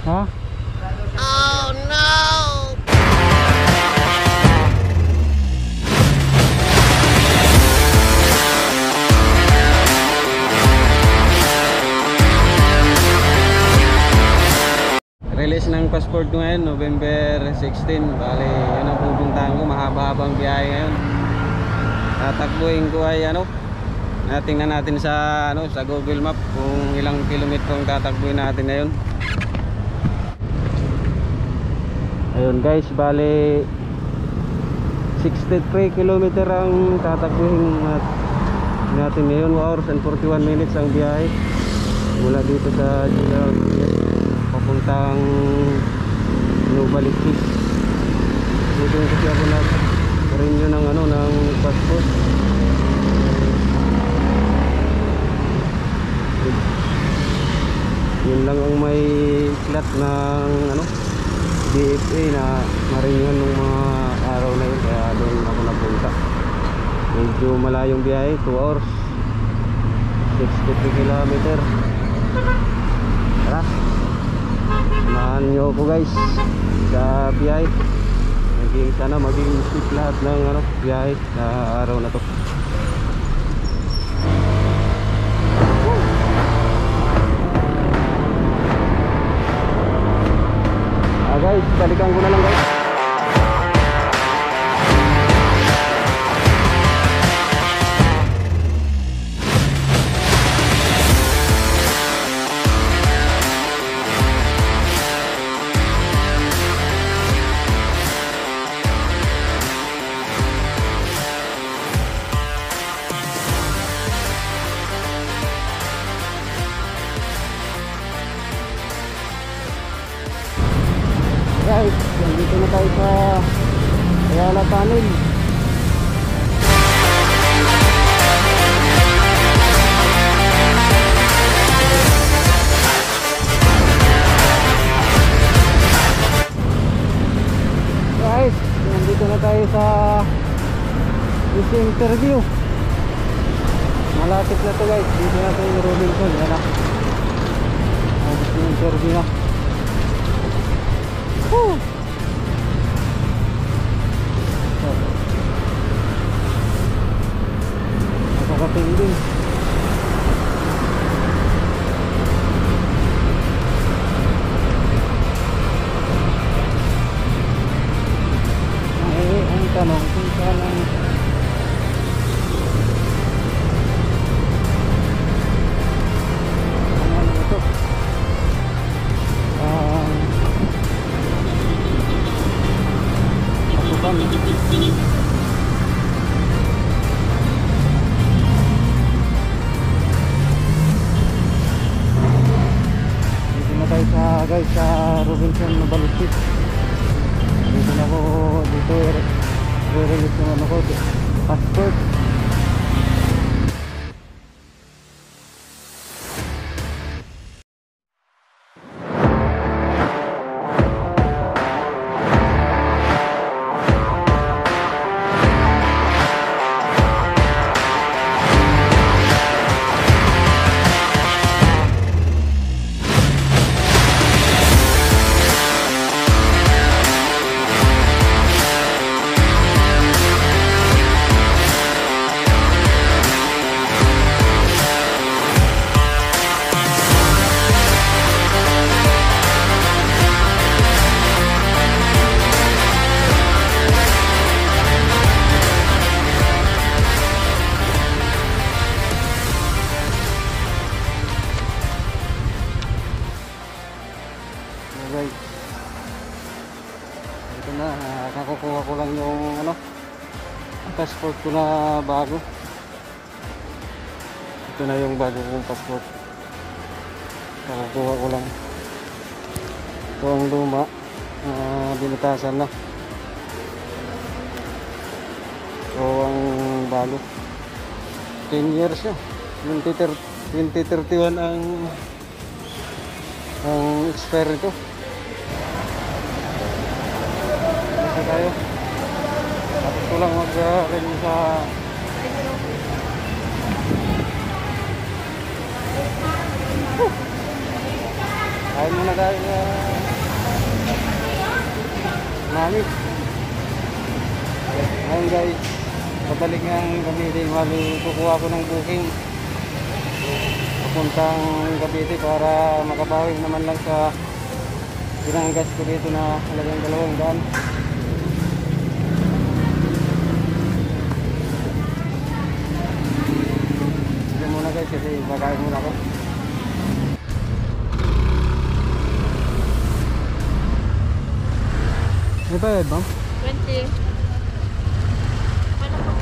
Ha? Oh no! Release ng passport ko ngayon, November 16. Bali, yun ang pupuntahan ko. Mahaba-habang biyahe ngayon. Tatakbuhin ko ay tingnan natin sa sa Google Map kung ilang kilometro ang tatakbuhin natin ngayon. Ayun guys, bali 63 kilometer ang tatakbuhin natin ngayon. 2 hours and 41 minutes ang biyahe mula dito sa General papuntang Nubalipis. Dito kasi ako nag-renew ng ng passport. Yun lang ang may slot ng DFA na marinyan nung mga araw na yun, kaya doon ako napunta. Medyo malayong biyahe, 2 hours 63 kilometer. Tara, samahan nyo ako guys sa biyahe. Sana maging safe lahat ng biyahe sa araw na to. Guys, balikan ko na lang guys. Guys, nandito na tayo sa Ayala Tunnel. Guys, nandito na tayo sa interview. Malapit na to guys, dito na tayo yung Robinson. Yan na, interview na. Nakakating din. Ang tanong kung saan ang ito dito na tayo guys sa Robinson Nubalipis. Dito na ako, dito i-release naman ako passport. Guys, ito na, nakakukuha ko lang yung passport ko na bago. Ito na yung bago kong passport, nakakuha ko lang. Ito ang luma, binutasan na. Ito ang bago, 10 years na, 2031 ang expire ito. Dito tayo. Tapos ko lang mag-renew sa kain muna tayo. Mami. Ayun guys, pabalik nga ang Cavite. Mali, kukuha ko ng booking papuntang Cavite para makabawi naman lang sa gas ko dito na halagang 200. Sige muna guys kasi magaling muna ako. May bayad ba? 20. Ano po?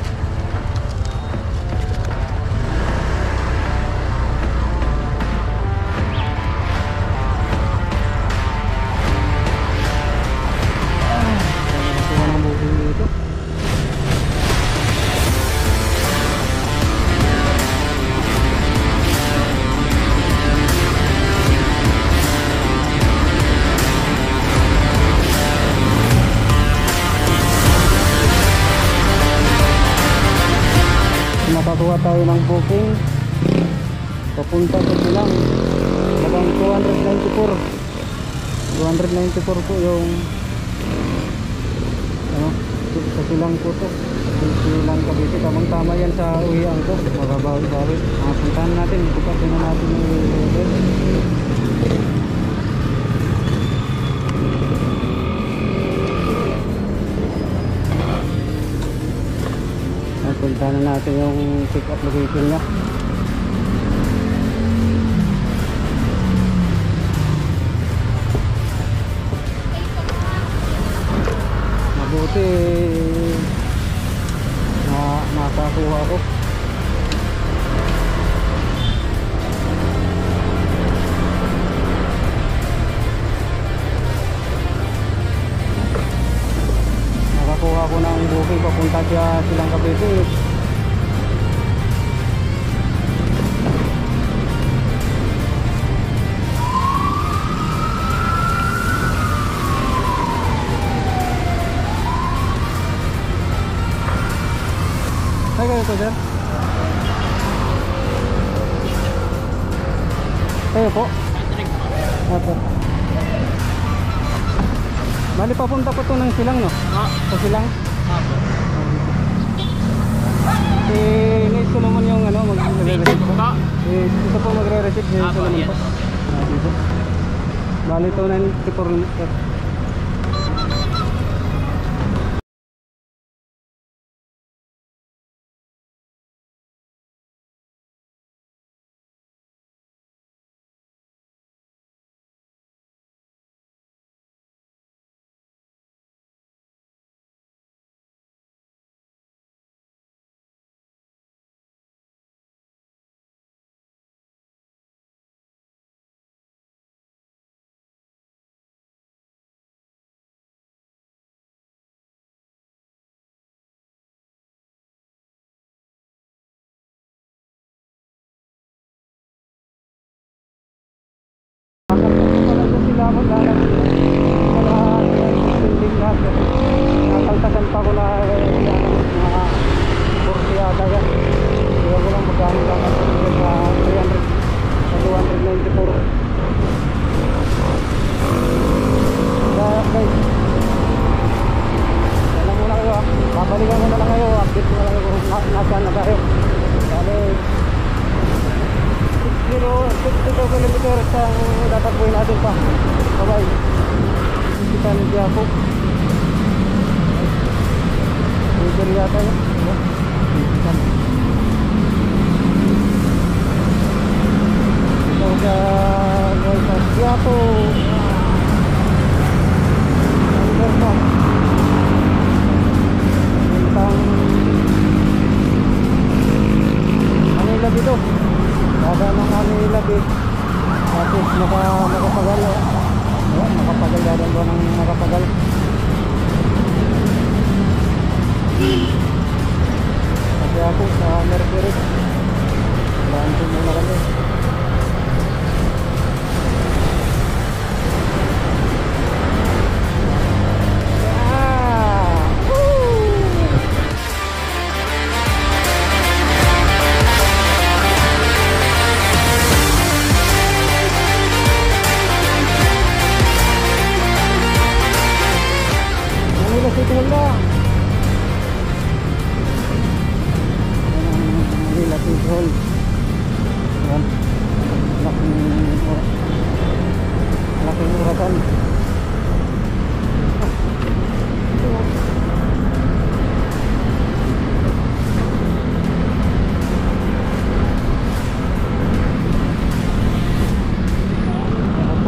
Nakuha ng booking dito. Nakakuha tayo ng booking papunta sa Silang, halagang 294 po yung ano, sa Silang po to, Silang Cavite. Tamang tama yan sa uwian ko, magabawi-bawi. Puntahan natin, ipapasya na natin yung hotel. Punta na natin yung pick up location niya. Mabuti na nakakuha ko. Nakakuha ko ng booking papunta sa Silang Cavite. Ay, kayo po sir? Kayo po? Opo. Bali papunta po ito ng Silang, no? Sa Silang? Nais ko naman yung ano, magre-receipt po. Ito po magre-receipt, nais ko naman po. Dito. Bali ito 94 sir. Nakaltasan pa ko na mga 40 yata yan. Kaya ko lang magkano lang sa 300 sa 294. Kaya guys, wala muna kayo ha. Babalikan ko na lang kayo. Update ko na lang kayo kung nasaan na tayo. Dali 62 kilometers ang tatakbuhin natin pa. Bye-bye. Kita na ako. Pwede yata yun. Ito sa Quiapo. Tentang Manila dito. Kada ng Manila dito. Tapos nakapagal. Nakapagal dadang doon ng nakapagal. Kasi ako sa Mercury. Banto muna kami.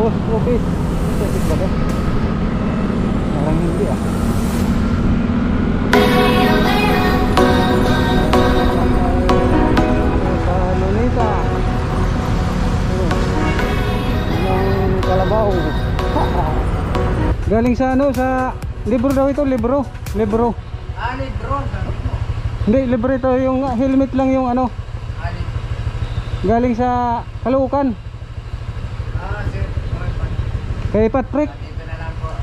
post office. Office ba to? Parang hindi ah. Sa Lunita. Ng Kalabaw. Galing sa ano, sa libro daw ito, libro. libro. Hindi, libro ito, yung helmet lang yung ano. Galing sa Caloocan. Sir. Kay Patrick. Dito na lang po.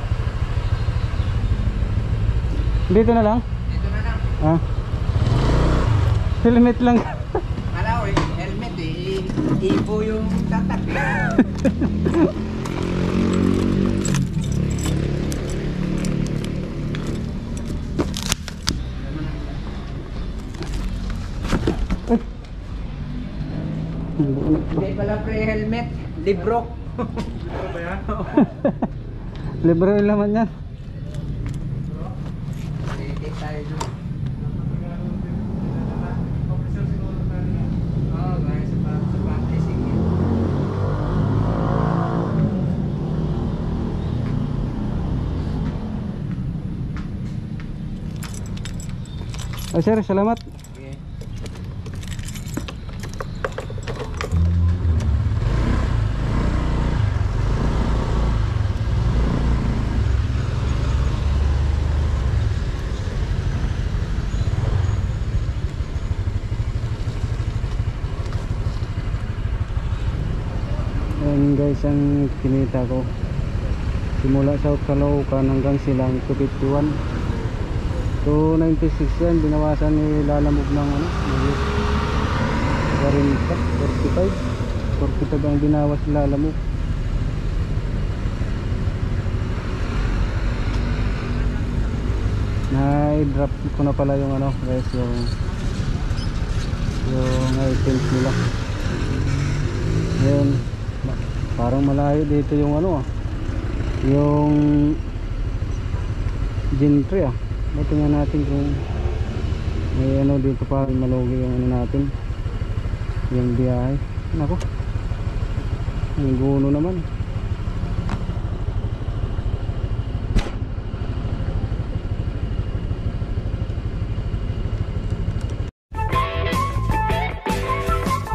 Dito na lang. Dito na lang. Ah. Helmet lang. Ala, helmet eh. Ibo yung tatak. Hindi pala pre-helmet. Libro. Libro ba yan? Libro yung laman yan. Sige tayo doon. Oo, guys. Sa pantay, sige. Oh, sir, salamat. Okay. Ayan guys, ang kinita ko simula sa Caloocan hanggang Silang 251, 296 yan. Binawasan ni Lalamog ng ano, 45 ang binawas ni Lalamog. Na-drop ko na pala yung ano guys, yung items nila. Ngayon parang malayo dito yung ano yung gentry tingnan natin kung may ano dito pa malugi yung ano natin, yung biyahe. Nako, ang guno naman.